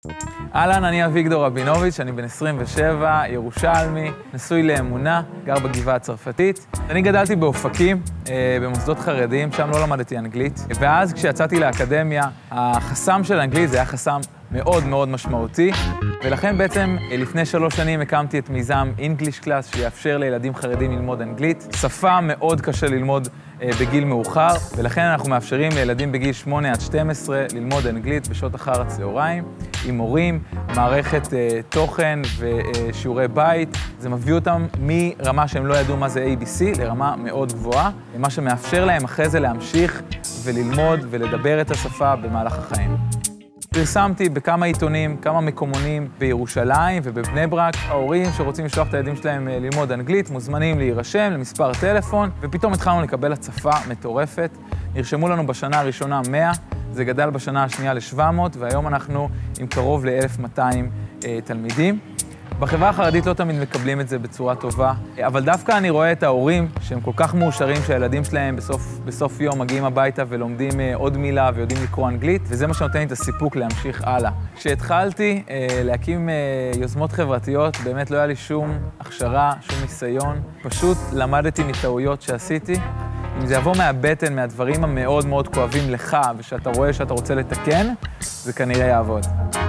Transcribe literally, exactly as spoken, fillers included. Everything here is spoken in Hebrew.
אהלן, אני אביגדור רבינוביץ', אני בן עשרים ושבע, ירושלמי, נשוי לאמונה, גר בגבעה הצרפתית. אני גדלתי באופקים, במוסדות חרדיים, שם לא למדתי אנגלית. ואז כשיצאתי לאקדמיה, החסם של האנגלית זה היה חסם מאוד מאוד משמעותי. ולכן בעצם לפני שלוש שנים הקמתי את מיזם English Class, שיאפשר לילדים חרדים ללמוד אנגלית. שפה מאוד קשה ללמוד בגיל מאוחר, ולכן אנחנו מאפשרים לילדים בגיל שמונה עד שתים עשרה ללמוד אנגלית בשעות אחר הצהריים, עם מורים, מערכת תוכן ושיעורי בית. זה מביא אותם מרמה שהם לא ידעו מה זה A B C לרמה מאוד גבוהה, מה שמאפשר להם אחרי זה להמשיך וללמוד ולדבר את השפה במהלך החיים. פרסמתי בכמה עיתונים, כמה מקומונים בירושלים ובבני ברק. ההורים שרוצים לשלוח את הילדים שלהם ללמוד אנגלית מוזמנים להירשם למספר טלפון, ופתאום התחלנו לקבל הצפה מטורפת. נרשמו לנו בשנה הראשונה מאה, זה גדל בשנה השנייה ל-שבע מאות, והיום אנחנו עם קרוב ל-אלף ומאתיים אה, תלמידים. בחברה החרדית לא תמיד מקבלים את זה בצורה טובה, אבל דווקא אני רואה את ההורים שהם כל כך מאושרים שהילדים שלהם בסוף, בסוף יום מגיעים הביתה ולומדים עוד מילה ויודעים לקרוא אנגלית, וזה מה שנותן לי את הסיפוק להמשיך הלאה. כשהתחלתי אה, להקים אה, יוזמות חברתיות, באמת לא היה לי שום הכשרה, שום ניסיון, פשוט למדתי מטעויות שעשיתי. אם זה יבוא מהבטן, מהדברים המאוד מאוד כואבים לך, ושאתה רואה שאתה רוצה לתקן, זה כנראה יעבוד.